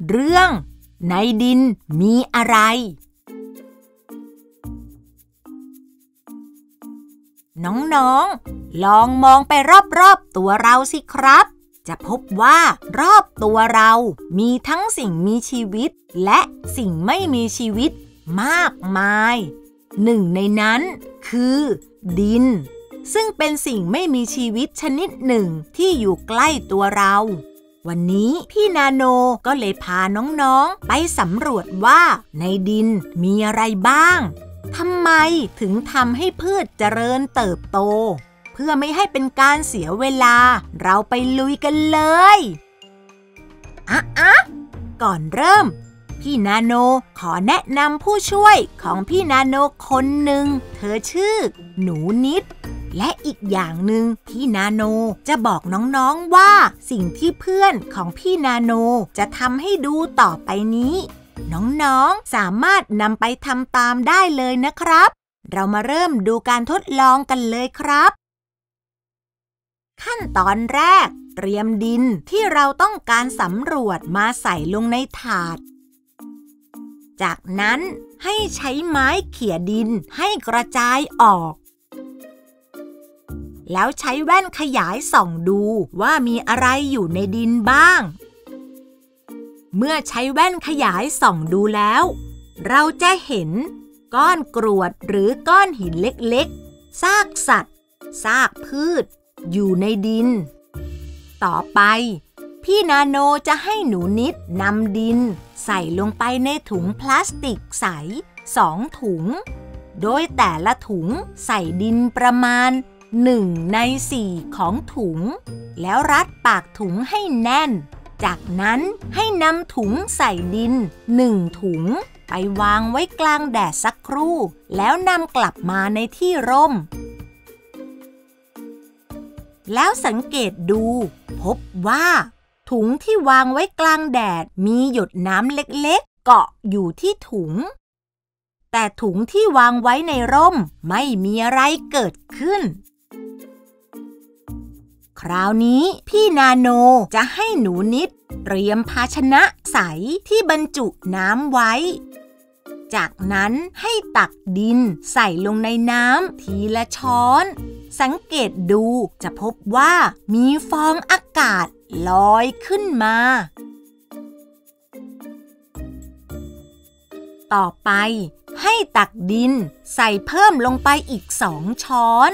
เรื่องในดินมีอะไรน้องๆลองมองไปรอบๆตัวเราสิครับจะพบว่ารอบตัวเรามีทั้งสิ่งมีชีวิตและสิ่งไม่มีชีวิตมากมายหนึ่งในนั้นคือดินซึ่งเป็นสิ่งไม่มีชีวิตชนิดหนึ่งที่อยู่ใกล้ตัวเราวันนี้พี่นาโนก็เลยพาน้องๆไปสำรวจว่าในดินมีอะไรบ้างทำไมถึงทำให้พืชเจริญเติบโตเพื่อไม่ให้เป็นการเสียเวลาเราไปลุยกันเลยก่อนเริ่มพี่นาโนขอแนะนำผู้ช่วยของพี่นาโนคนหนึ่งเธอชื่อหนูนิดและอีกอย่างหนึ่งพี่นาโนจะบอกน้องๆว่าสิ่งที่เพื่อนของพี่นาโนจะทำให้ดูต่อไปนี้น้องๆสามารถนำไปทำตามได้เลยนะครับเรามาเริ่มดูการทดลองกันเลยครับขั้นตอนแรกเตรียมดินที่เราต้องการสำรวจมาใส่ลงในถาดจากนั้นให้ใช้ไม้เขี่ยดินให้กระจายออกแล้วใช้แว่นขยายส่องดูว่ามีอะไรอยู่ในดินบ้างเมื่อใช้แว่นขยายส่องดูแล้วเราจะเห็นก้อนกรวดหรือก้อนหินเล็กๆซากสัตว์ซากพืชอยู่ในดินต่อไปพี่นาโนจะให้หนูนิดนำดินใส่ลงไปในถุงพลาสติกใส2 ถุงโดยแต่ละถุงใส่ดินประมาณ1 ใน 4ของถุงแล้วรัดปากถุงให้แน่นจากนั้นให้นำถุงใส่ดิน1 ถุงไปวางไว้กลางแดดสักครู่แล้วนำกลับมาในที่ร่มแล้วสังเกตดูพบว่าถุงที่วางไว้กลางแดดมีหยดน้ำเล็กๆเกาะอยู่ที่ถุงแต่ถุงที่วางไว้ในร่มไม่มีอะไรเกิดขึ้นคราวนี้พี่นาโนจะให้หนูนิดเตรียมภาชนะใสที่บรรจุน้ำไว้จากนั้นให้ตักดินใส่ลงในน้ำทีละช้อนสังเกตดูจะพบว่ามีฟองอากาศลอยขึ้นมาต่อไปให้ตักดินใส่เพิ่มลงไปอีก2 ช้อน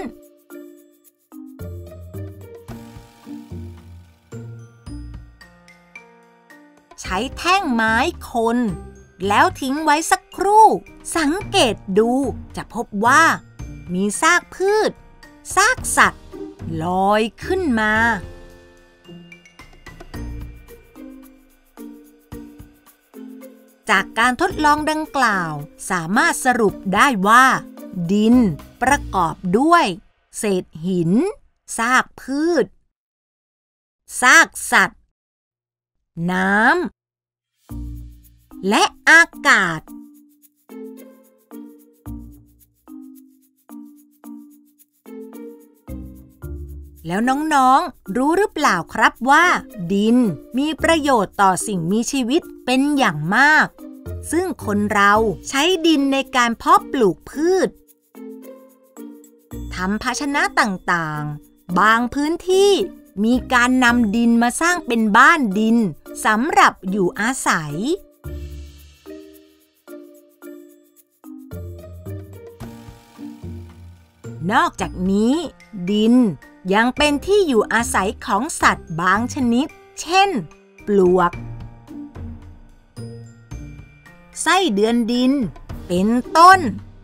ใช้แท่งไม้คนแล้วทิ้งไว้สักครู่สังเกตดูจะพบว่ามีซากพืชซากสัตว์ลอยขึ้นมาจากการทดลองดังกล่าวสามารถสรุปได้ว่าดินประกอบด้วยเศษหินซากพืชซากสัตว์น้ำและอากาศแล้วน้องๆรู้หรือเปล่าครับว่าดินมีประโยชน์ต่อสิ่งมีชีวิตเป็นอย่างมากซึ่งคนเราใช้ดินในการเพาะปลูกพืชทำภาชนะต่างๆบางพื้นที่มีการนำดินมาสร้างเป็นบ้านดินสำหรับอยู่อาศัยนอกจากนี้ดินยังเป็นที่อยู่อาศัยของสัตว์บางชนิดเช่นปลวกไส้เดือนดินเป็นต้น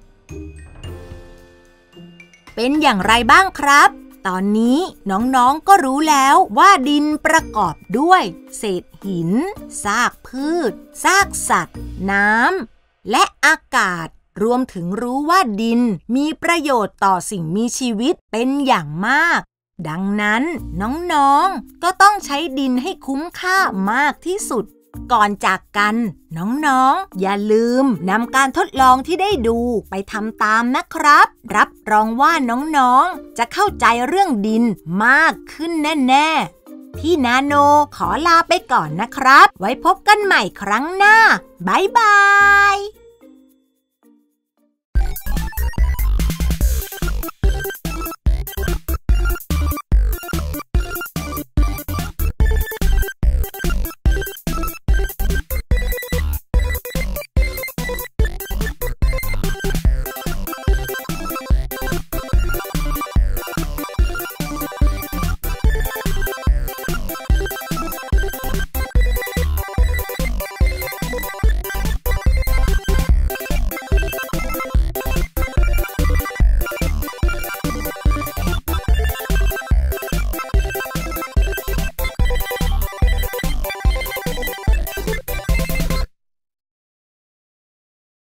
เป็นอย่างไรบ้างครับตอนนี้น้องๆก็รู้แล้วว่าดินประกอบด้วยเศษหินซากพืชซากสัตว์น้ำและอากาศรวมถึงรู้ว่าดินมีประโยชน์ต่อสิ่งมีชีวิตเป็นอย่างมากดังนั้นน้องๆก็ต้องใช้ดินให้คุ้มค่ามากที่สุดก่อนจากกันน้องๆอย่าลืมนำการทดลองที่ได้ดูไปทำตามนะครับรับรองว่าน้องๆจะเข้าใจเรื่องดินมากขึ้นแน่ๆพี่นาโนขอลาไปก่อนนะครับไว้พบกันใหม่ครั้งหน้าบ๊ายบาย